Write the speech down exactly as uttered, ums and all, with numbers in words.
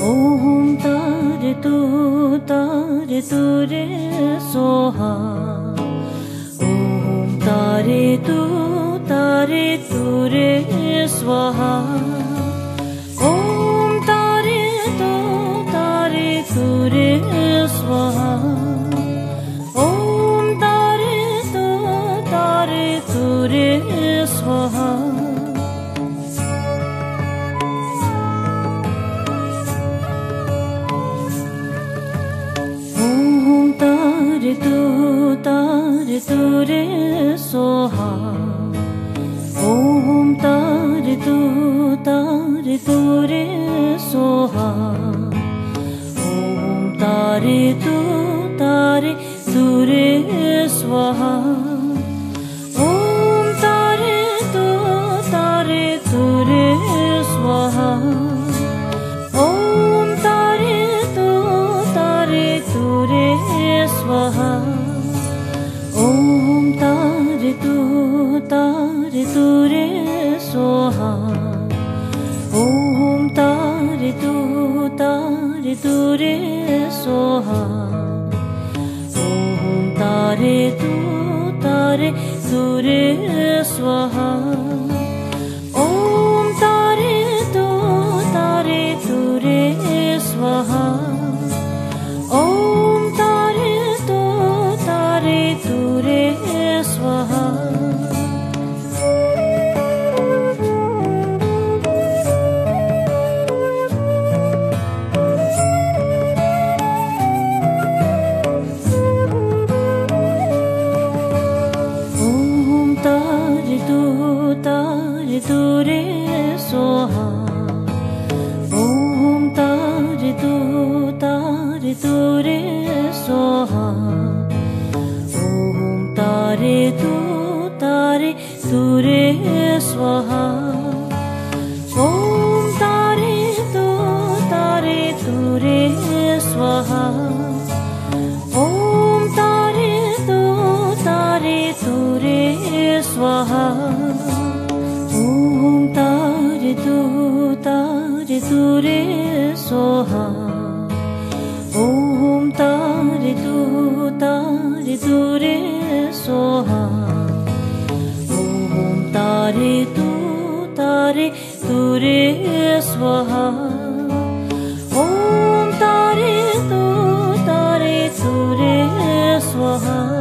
Om Tare Tuttare Ture Soha. Om Tare Tuttare Ture Swaha. Om Tare Tuttare Ture Swaha. Om Tare Tuttare Ture Swaha. Om Tare Tuttare Ture Soha. Om Tare Tuttare Ture Soha. Om Tare Tuttare Ture Swaha. Om Tare Tuttare Ture Swaha. Om Tare Tuttare Ture Swaha. Om Tare Tuttare Ture Soha. Om Tare Tuttare Ture Soha. Om Tare Tuttare Ture Swaha. Om Tare Tuttare Ture Swaha. Om Tare Tuttare Ture Swaha. Om Tare Tuttare Ture Soha. Om Tare Tuttare Ture Soha. Om Tare Tuttare Ture Swaha. Om Tare Tuttare Ture Swaha. Om Tare Tuttare Ture Swaha. Om Tare Tuttare Ture Soha. Om Tare Tuttare Ture Soha. Om Tare Tuttare Ture Swaha. Om Tare Tuttare Ture Swaha.